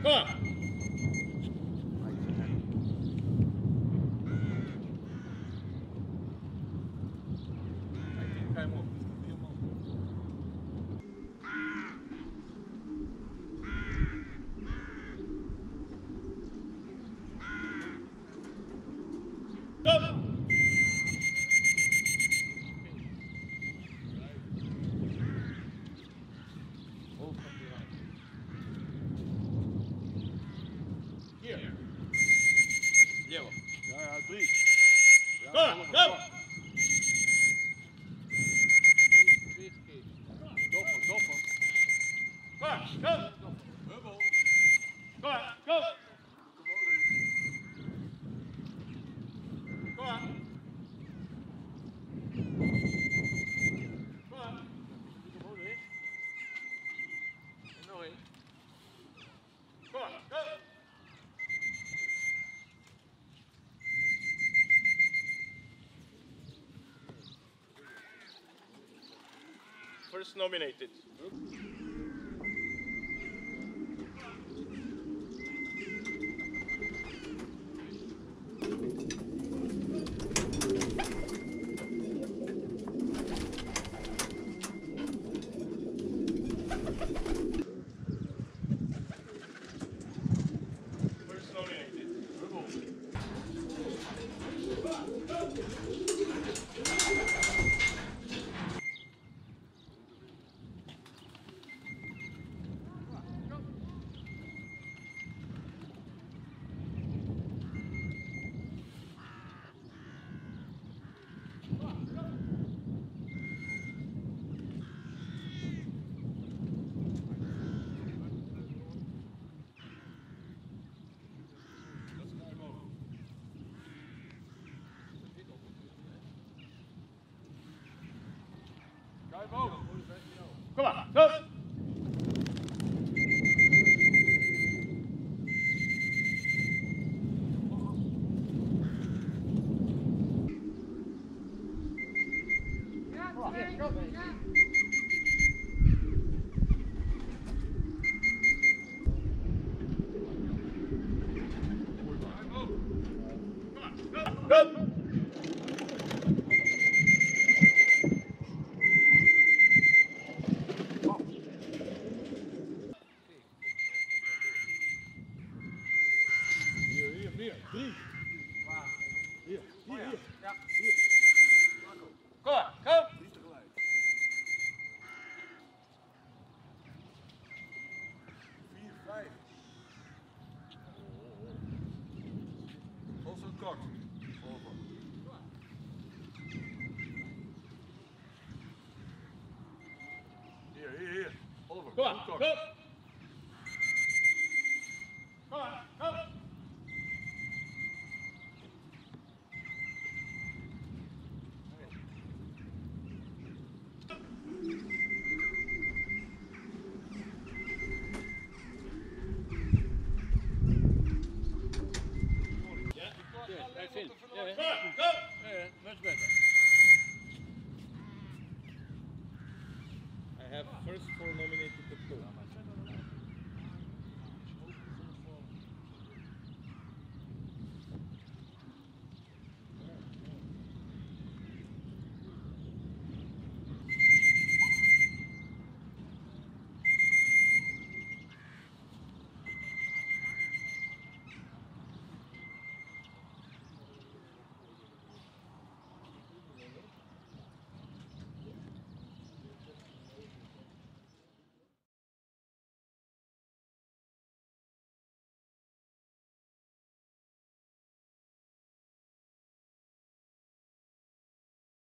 Come on. Go! Hier. Lewo. Ja, ja, 3. Ja, Go! Go! Doffer, doffer. Go! Go! Hubbel. Go! Go! Luka Modrić. Go on. Go on. Luka Modrić. En nog één. Go on. Go! First nominated. First nominated. Hubbel. Come on. Go! Go! Hier, 3. Hier, hier. Ja. Go on. Go! 3 tegelijk. 4, 5. Also kort. Over. Hier. Over. Go on. Kort. Go! Go on. Go! I think. Go! Go! Yeah, much better. I have first 4 nominated to 2.